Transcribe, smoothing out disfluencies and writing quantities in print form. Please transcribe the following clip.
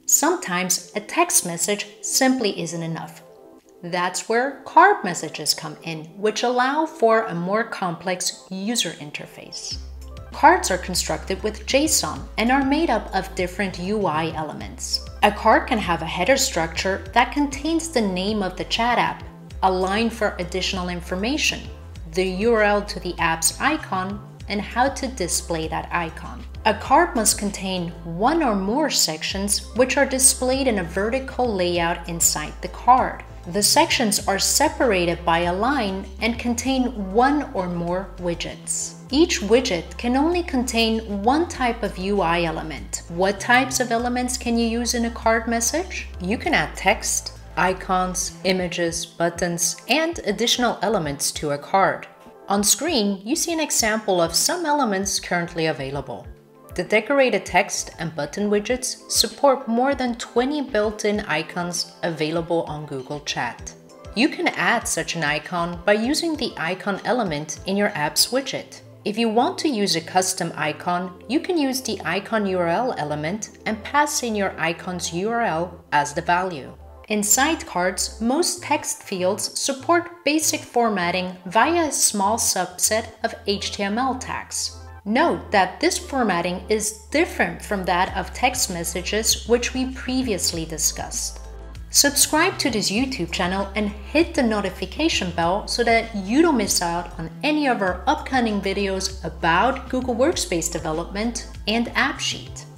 Sometimes a text message simply isn't enough. That's where card messages come in, which allow for a more complex user interface. Cards are constructed with JSON and are made up of different UI elements. A card can have a header structure that contains the name of the chat app, a line for additional information, the URL to the app's icon, and how to display that icon. A card must contain one or more sections which are displayed in a vertical layout inside the card. The sections are separated by a line and contain one or more widgets. Each widget can only contain one type of UI element. What types of elements can you use in a card message? You can add text, icons, images, buttons, and additional elements to a card. On screen, you see an example of some elements currently available. The decorated text and button widgets support more than 20 built-in icons available on Google Chat. You can add such an icon by using the icon element in your app's widget. If you want to use a custom icon, you can use the icon URL element and pass in your icon's URL as the value. Inside cards, most text fields support basic formatting via a small subset of HTML tags. Note that this formatting is different from that of text messages, which we previously discussed. Subscribe to this YouTube channel and hit the notification bell so that you don't miss out on any of our upcoming videos about Google Workspace development and AppSheet.